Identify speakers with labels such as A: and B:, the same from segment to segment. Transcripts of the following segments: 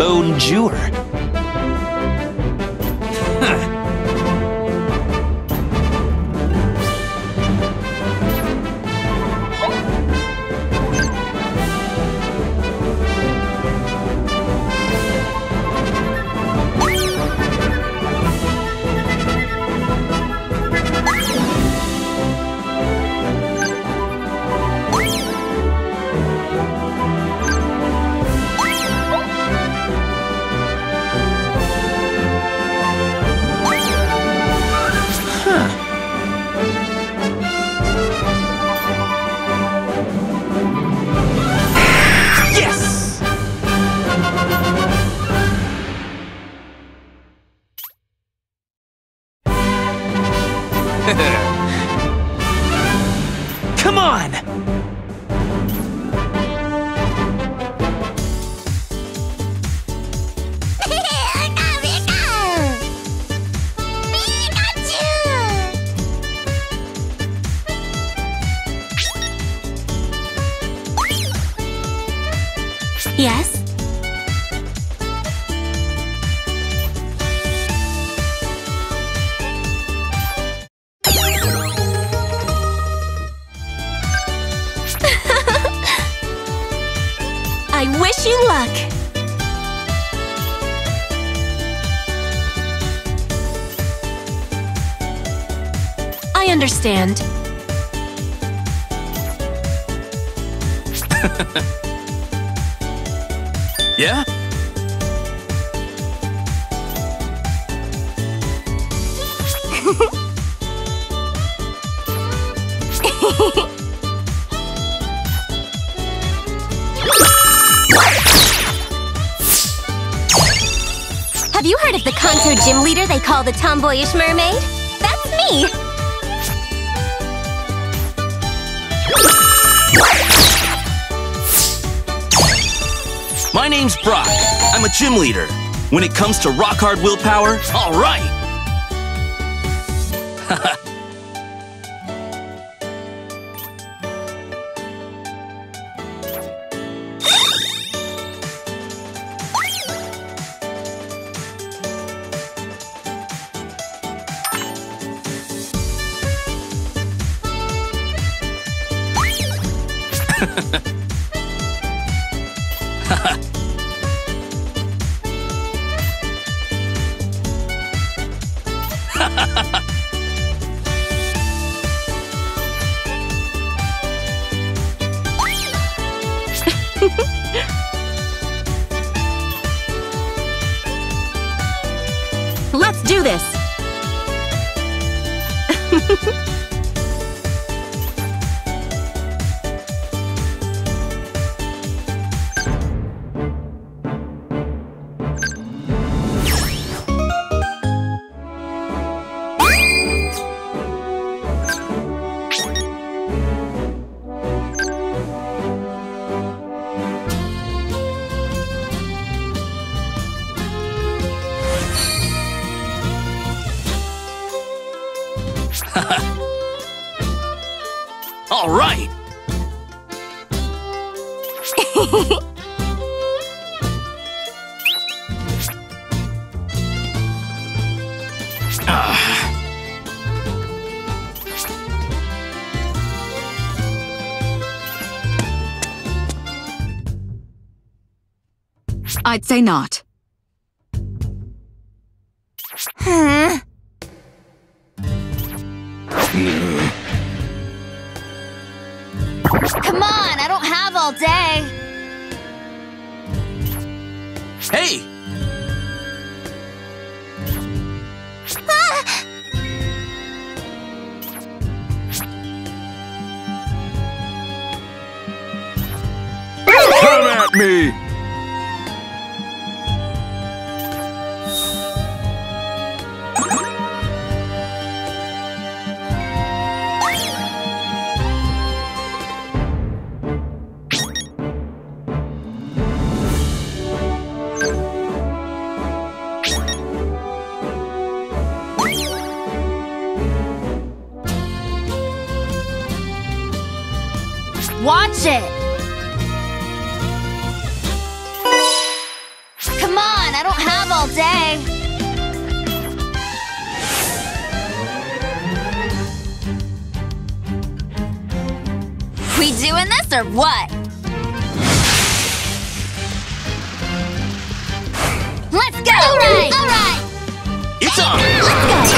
A: Bonjour. Come on!
B: Yes? I wish you luck! I understand.
A: Yeah?
B: Have you heard of the Kanto gym leader they call the tomboyish mermaid? That's me!
A: My name's Brock. I'm a gym leader. When it comes to rock hard willpower, all right!
B: Let's do this!
A: All right!
C: I'd say not.
B: Huh? Come on, I don't have all day.
A: Hey!
D: Come at me!
B: Watch it! Come day.
C: We doing this or what? Let's go!
B: All right!
C: All right!
A: It's on!
B: Let's go!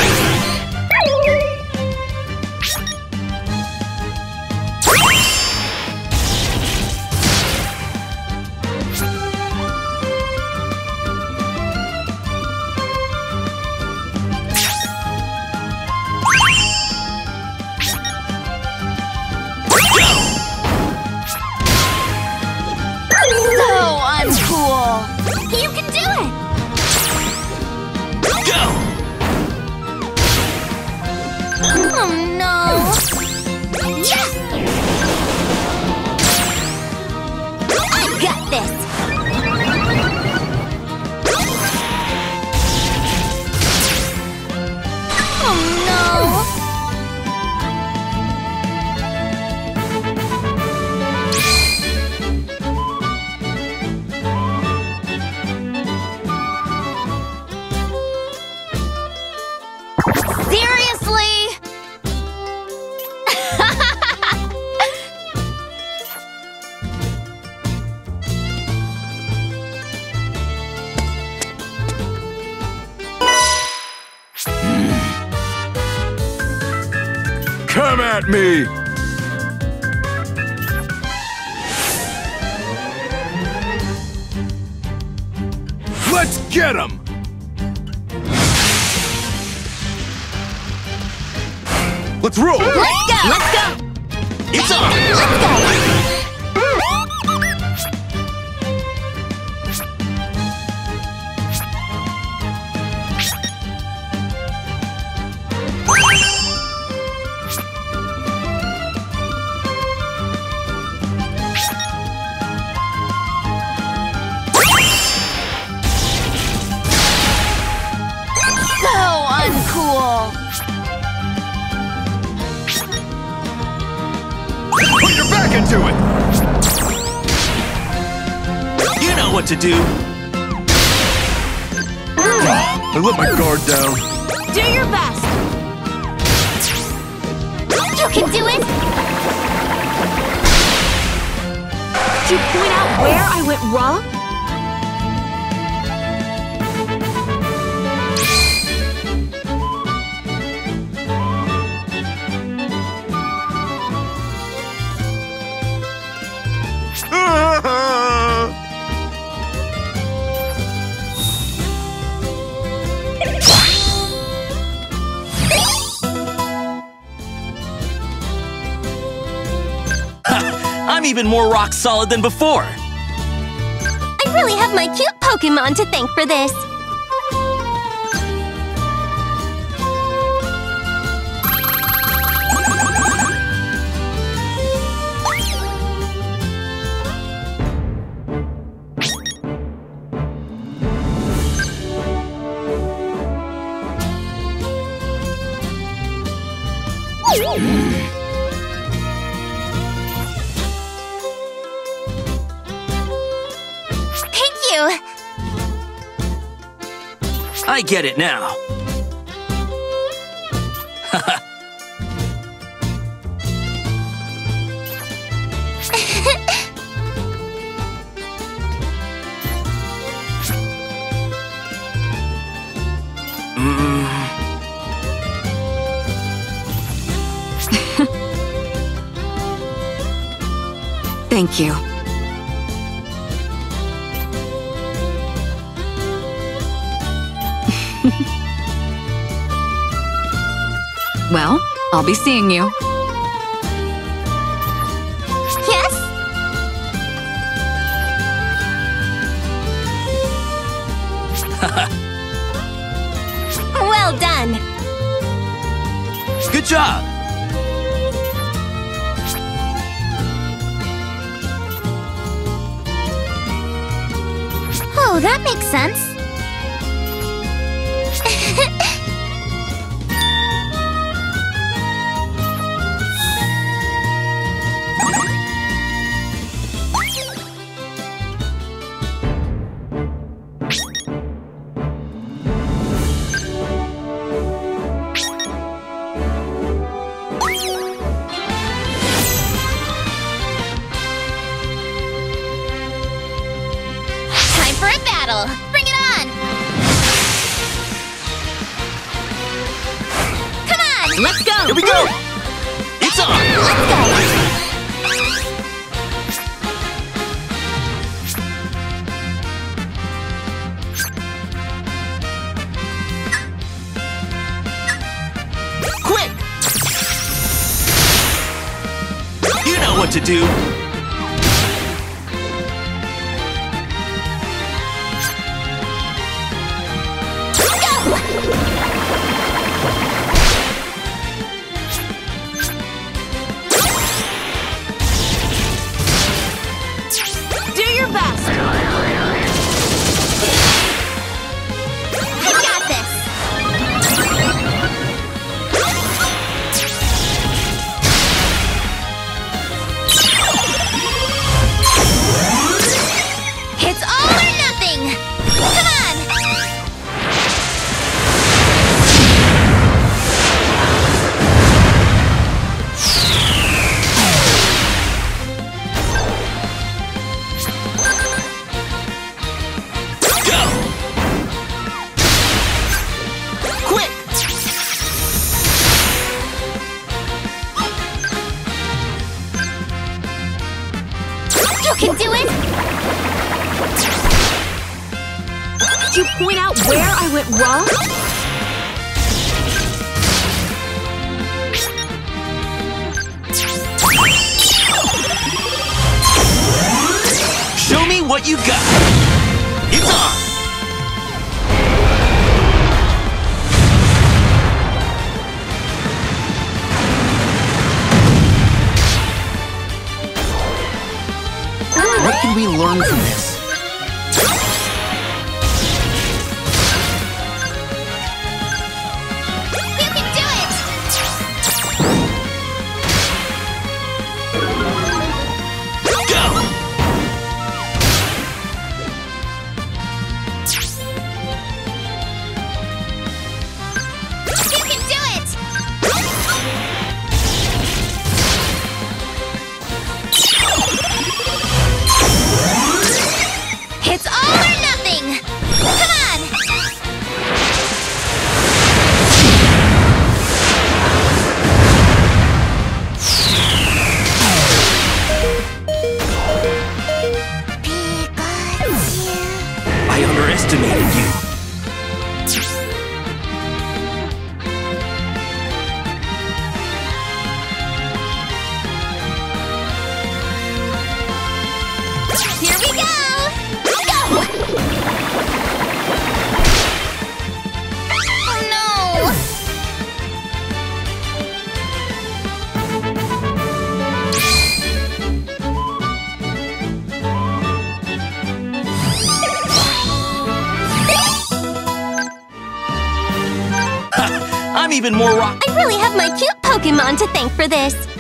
C: So uncool!
B: You can do it!
A: Go!
B: Oh no! Yes! I got this! Oh no!
C: Seriously?
D: Come at me! Let's get him! Let's roll!
C: Let's go! Let's go!
A: It's on!
C: Let's go! So uncool!
D: Put your back into it!
A: You know what to do!
D: I let my guard down.
C: Do your best!
B: You can do it!
E: Did you point out where I went wrong?
A: I'm even more rock solid than before!
B: I really have my cute Pokémon to thank for this. Thank you!
A: I get it now.
E: Thank you. Well, I'll be seeing you.
B: Yes? Well done!
A: Good job!
B: Oh, that makes sense.
C: battle! Bring it on! Come on!
E: Let's go!
A: Here we go! It's on!
C: Let's go!
A: Quick! You know what to do!
E: Do your best!
C: I got this! It's all or nothing! Come on!
A: Go! Quick!
B: You can do it!
E: Could you point out where I went wrong?
A: Show me what you got! It's on! What can we learn from this?
C: You can do it!
A: Go!
C: You can do it! It's all or nothing! Come on! Pikachu.
A: I underestimated you.
C: Here we go! Go! Oh no!
A: I'm even more rock.
B: I really have my cute Pokemon to thank for this.